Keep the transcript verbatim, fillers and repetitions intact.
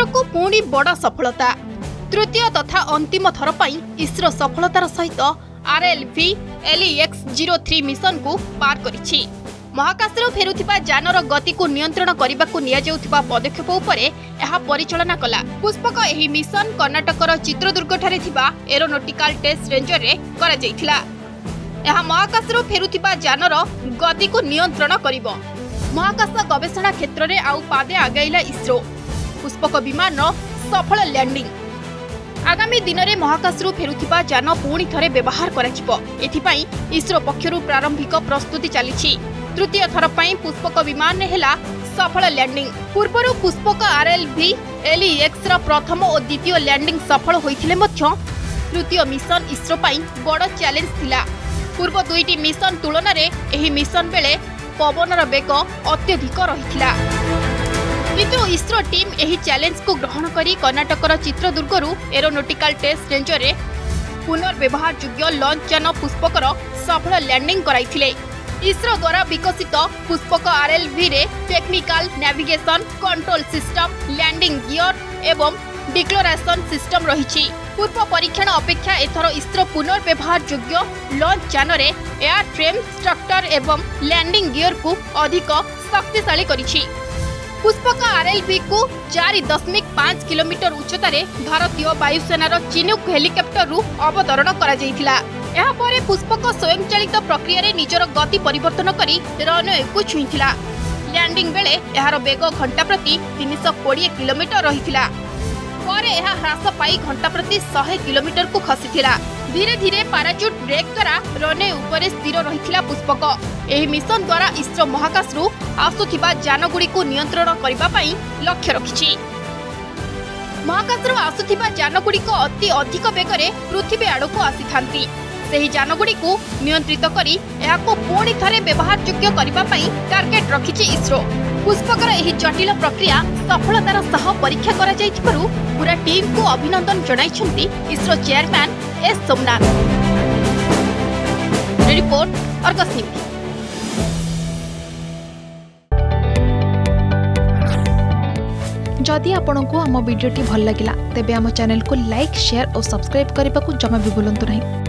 इसरो को पुणी बड़ सफलता तृतीय तथा अंतिम थर पर इसरो सफलतार सहित R L V L E X zero three mission को पार करिछि। महाकाश फेरुथिबा जानर गति को नियंत्रण करने को नियाजाउथिबा पदक्षेप उपरे एहा परिचालना कला। पुष्पक एही मिशन कर्नाटकर चित्रदुर्ग ठारे थिबा एरोनॉटिकल टेस्ट रेंजर रे करा जायथिला। एहा महाकाश फेरुथिबा जानर गति को नियंत्रण करिवो। महाकाश गवेषणा क्षेत्र में आउ पादे आगाइला इसरो। पुष्पक विमान सफल लैंडिंग। आगामी दिन में महाकाश फेरुथिबा जान पुणी थरे व्यवहार करा एथिपाई इसरो पक्षरु प्रारंभिक प्रस्तुति चली। तृतीय थर पर पुष्पक विमान हेला सफल लैंडिंग। पूर्वर Pushpak R L V L E X प्रथम और द्वितीय लैंडिंग सफल होइथिले मध्य तृतीय मिशन इसरो पाई बड़ चैलेंज थिला। पूर्व दुईटी मिशन तुलन में एही मिशन बेले पवनर बेग अत्यधिक रहिथिला, किंतु इसरो टीम एही चैलेंज को ग्रहण करी कर्नाटकर चित्रदुर्गरु एरोनॉटिकल टेस्ट रेंजर रे पुनर्व्यवहार योग्य लॉन्च यान पुष्पकर सफल लैंडिंग कराइथिले। इसरो द्वारा विकसित पुष्पक आर एल वी रे technical navigation control system landing gear एवं डिक्लोरेशन सिस्टम रही। पूर्व परीक्षण अपेक्षा एथर इसरो पुनर्व्यवहार योग्य लॉन्च यान रे एयर फ्रेम स्ट्रक्चर एवं लैंडिंग गियर को अधिक शक्तिशाली करिछि। पुष्पक आर एल वी को चार दशमिक पांच किलोमीटर उच्चतार भारतीय वायुसेनार चिनुक हेलिकप्टर रु अवतरण करा जायथिला। एहा परे पुष्पक स्वयंचालित प्रक्रिया रे निजर गति परिवर्तन करी रनवे को छुईथिला। लैंडिंग बेले एहार बेग घंटा प्रति तीन सौ बीस किलोमीटर रहिथिला। परे एहा ह्रास पाई घंटा प्रति सौ किलोमीटर को खसीथिला। धीरे धीरे पैराचूट ब्रेक द्वारा रनवे उपरे स्थिर रहिथिला पुष्पक। एही मिशन द्वारा इसरो महाकाश रु आसुथिबा जानगुडी को नियंत्रण करबा पई लक्ष्य रखिछि। महाकाश रु आसुथिबा जानगुडी को अति अधिक बेगरे पृथ्वी आड़को आसीथांती। सेही जानगुडी को नियंत्रित करी एहाको पुणी थरे व्यवहार योग्य करबा पई टार्गेट रखिछि इसरो। पुष्पकर एही जटिल प्रक्रिया सफलतार सह परीक्षा करा जायथिबारु पूरा टीम को अभिनंदन जणाइछन्ती ISRO chairman S Somnath. Report Argus news. जदि आपंक आम भिडी भल लगा तेब आम चैनल को लाइक शेयर और सब्सक्राइब करने को जमा भी भूलु नहीं।